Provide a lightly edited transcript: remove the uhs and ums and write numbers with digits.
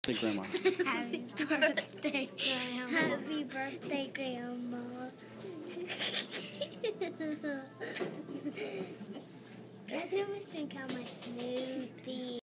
Say Grandma. Happy birthday, Grandma. Happy birthday, Grandma. Guys, I was drinking my smoothie.